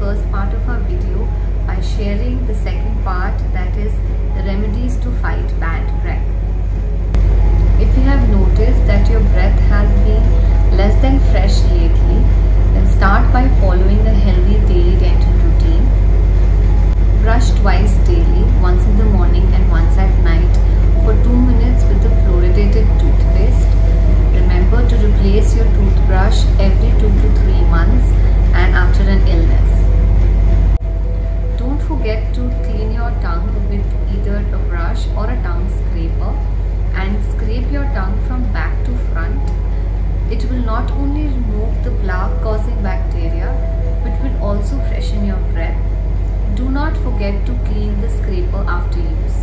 first part of our video by sharing the second part, that is the remedies to fight bad breath. If you have noticed that your breath has been less than fresh lately, then start by following a healthy daily dental routine. Brush twice daily, once in the morning and once at night for 2 minutes with the fluoridated toothpaste. Remember to replace your toothbrush every 2 to 3 months and after an illness. Don't forget to clean your tongue with either a brush or a tongue scraper and scrape your tongue from back to front. It will not only remove the plaque causing bacteria but will also freshen your breath. Do not forget to clean the scraper after use.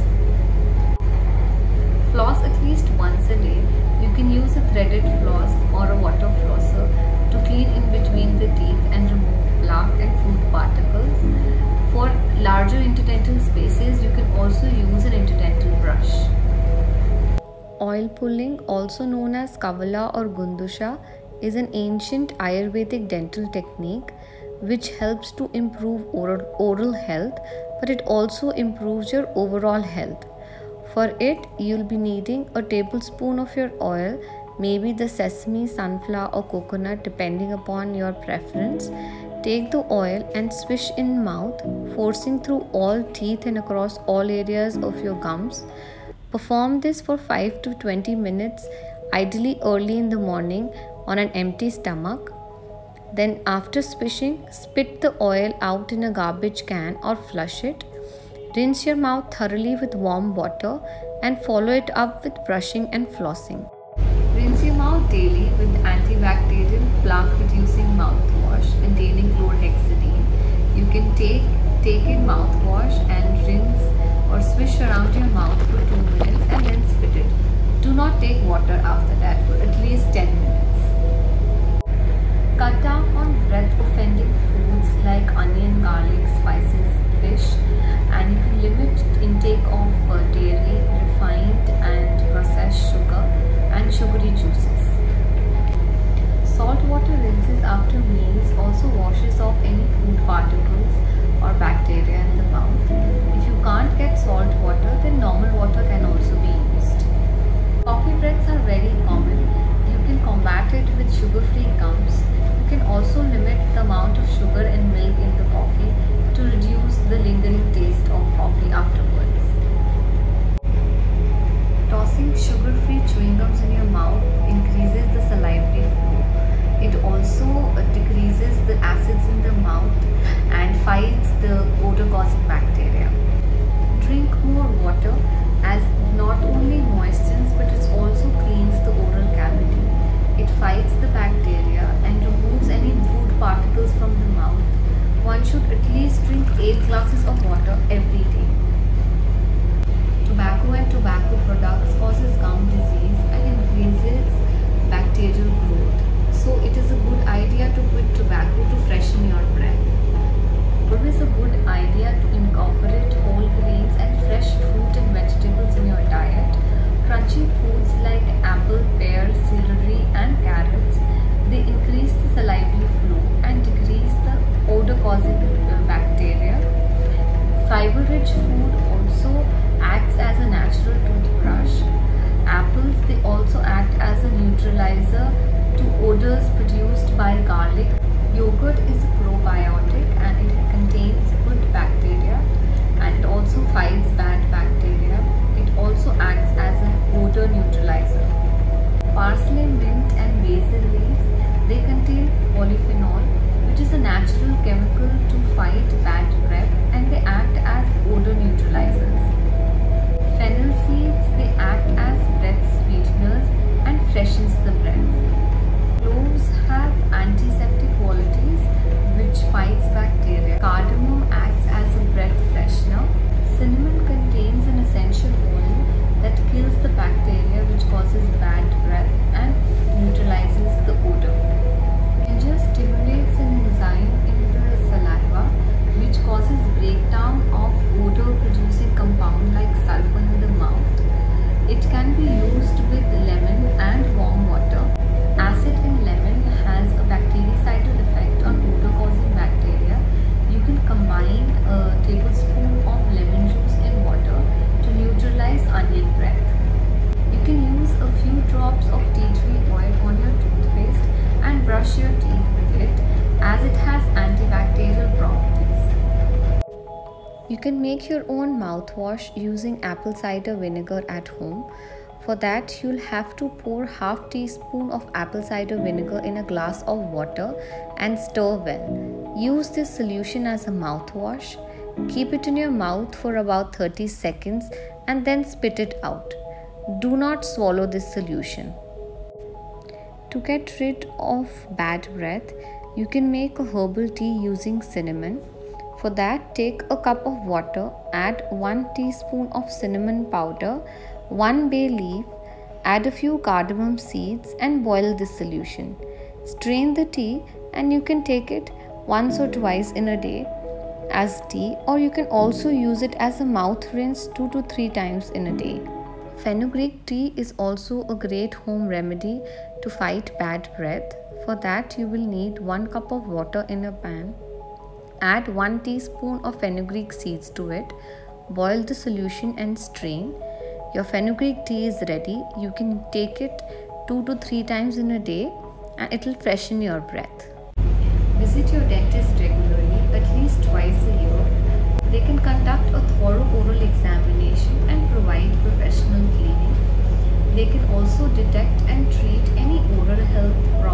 Floss at least once a day. You can use a threaded floss or a water flosser to clean in between the teeth and remove plaque and food particles. For larger interdental spaces, you can also use an interdental brush. Oil pulling, also known as Kavala or Gundusha, is an ancient Ayurvedic dental technique which helps to improve oral health, but it also improves your overall health. For it, you'll be needing a tablespoon of your oil, maybe the sesame, sunflower or coconut depending upon your preference. Take the oil and swish in mouth, forcing through all teeth and across all areas of your gums. Perform this for 5 to 20 minutes, ideally early in the morning on an empty stomach. Then after swishing, spit the oil out in a garbage can or flush it. Rinse your mouth thoroughly with warm water and follow it up with brushing and flossing. Rinse your mouth daily with antibacterial plaque-reducing mouthwash containing chlorhexidine. You can take in mouthwash and rinse or swish around your mouth for 2 minutes and then spit it. Do not take water after that for at least 10 minutes. Cut down on breath-offending foods like onion, garlic, spices, fish, and you can limit intake of dairy, refined and processed sugar, and sugary juices. Salt water rinses after meals also washes off any food particles or bacteria in the mouth. If you can't get salt water, then normal water can also be used. Coffee breaths are very common. You can combat it with sugar-free gums. You can also limit the amount of sugar and milk in the coffee to reduce the lingering taste of coffee afterwards. Tossing sugar-free chewing gums in your mouth increases the salivary flow. It also decreases the acids in the mouth and fights the odor-causing bacteria. Drink more water, as it not only moistens but it also cleans the oral cavity. It fights the bacteria and removes any food particles from the mouth. One should at least drink 8 glasses of water every day. Tobacco and tobacco products causes gum disease and increases bacterial growth. So it is a good idea to quit tobacco to freshen your breath. Always a good idea to incorporate whole grains and fresh fruit and vegetables in your diet. Crunchy foods like apple, pear, celery and carrots, they increase the salivary flow and decrease the odor-causing bacteria. Fiber-rich food also acts as a natural toothbrush. Apples, they also act as a neutralizer to odors produced by garlic. Yogurt is a probiotic and it contains good bacteria and it also fights bad bacteria. It also acts as an odor neutralizer. Parsley, mint and basil leaves, they contain polyphenol, which is a natural chemical to fight bad breath, and they act as odor neutralizers. Fennel seeds, they act as breath sweeteners and freshens the breath. Cloves have antiseptic qualities which fights bacteria. Cardamom acts as a breath freshener. Cinnamon contains an essential oil that kills the bacteria which causes bad breath and neutralizes brush your teeth with it as it has antibacterial properties. You can make your own mouthwash using apple cider vinegar at home. For that, you'll have to pour half teaspoon of apple cider vinegar in a glass of water and stir well. Use this solution as a mouthwash. Keep it in your mouth for about 30 seconds and then spit it out. Do not swallow this solution. To get rid of bad breath, you can make a herbal tea using cinnamon. For that, take a cup of water, add 1 teaspoon of cinnamon powder, 1 bay leaf, add a few cardamom seeds and boil this solution. Strain the tea and you can take it once or twice in a day as tea, or you can also use it as a mouth rinse 2 to 3 times in a day. Fenugreek tea is also a great home remedy to fight bad breath. For that, you will need 1 cup of water in a pan. Add 1 teaspoon of fenugreek seeds to it. Boil the solution and strain. Your fenugreek tea is ready. You can take it 2 to 3 times in a day and it will freshen your breath. Visit your dentist regularly, at least twice a year. They can conduct a thorough oral examination and provide professional cleaning. They can also detect and treat any oral health